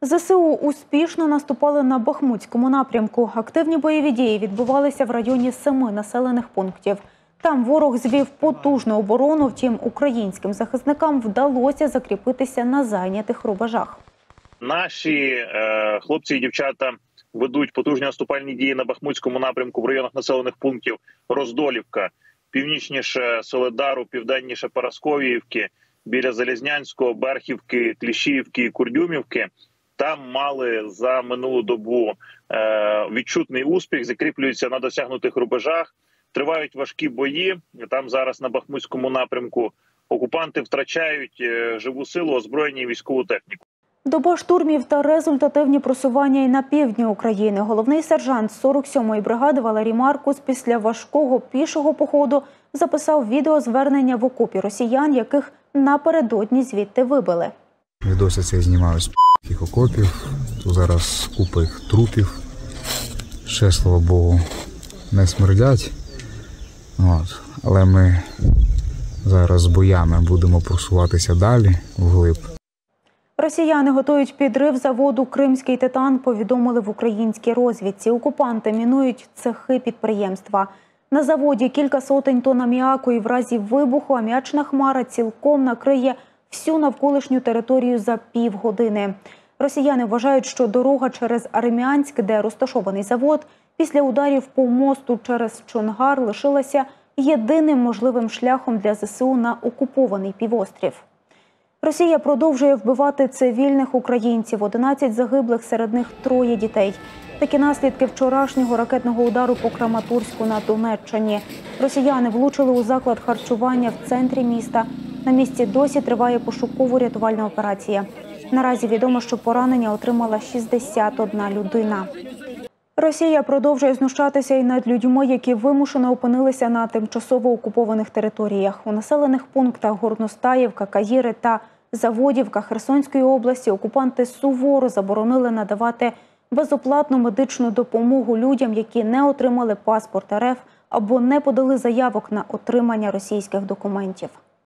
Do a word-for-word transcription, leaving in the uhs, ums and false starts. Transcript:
ЗСУ успішно наступали на Бахмутському напрямку. Активні бойові дії відбувалися в районі семи населених пунктів. Там ворог звів потужну оборону, втім українським захисникам вдалося закріпитися на зайнятих рубежах. Наші е, хлопці і дівчата ведуть потужні наступальні дії на Бахмутському напрямку в районах населених пунктів Роздолівка, північніше Соледару, південніше Парасковіївки, біля Залізнянського, Берхівки, Кліщіївки і Курдюмівки. Там мали за минулу добу е, відчутний успіх, закріплюються на досягнутих рубежах, тривають важкі бої. Там зараз на Бахмутському напрямку окупанти втрачають е, живу силу, озброєння і військову техніку. Доба штурмів та результативні просування і на півдні України. Головний сержант сорок сьомої бригади Валерій Маркус після важкого пішого походу записав відеозвернення в окопі росіян, яких напередодні звідти вибили. Відоси цей знімаю з п***х окопів, тут зараз купа їх трупів, ще, слава Богу, не смердять. От. Але ми зараз з боями будемо просуватися далі, вглиб. Росіяни готують підрив заводу «Кримський титан», повідомили в українській розвідці. Окупанти мінують цехи підприємства. На заводі кілька сотень тонн аміаку, і в разі вибуху аміачна хмара цілком накриє всю навколишню територію за півгодини. Росіяни вважають, що дорога через Армянськ, де розташований завод, після ударів по мосту через Чонгар лишилася єдиним можливим шляхом для ЗСУ на окупований півострів. Росія продовжує вбивати цивільних українців. одинадцять загиблих, серед них троє дітей. Такі наслідки вчорашнього ракетного удару по Краматорську на Донеччині. Росіяни влучили у заклад харчування в центрі міста. На місці досі триває пошуково-рятувальна операція. Наразі відомо, що поранення отримала шістдесят одна людина. Росія продовжує знущатися і над людьми, які вимушено опинилися на тимчасово окупованих територіях. У населених пунктах Горностаївка, Каїри та Заводівка Херсонської області окупанти суворо заборонили надавати безоплатну медичну допомогу людям, які не отримали паспорт РФ або не подали заявок на отримання російських документів.